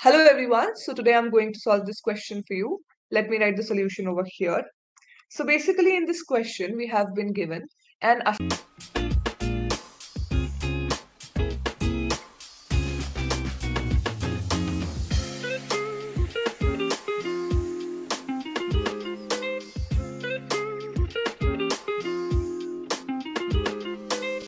Hello everyone. So today I'm going to solve this question for you. Let me write the solution over here. So basically in this question we have been given an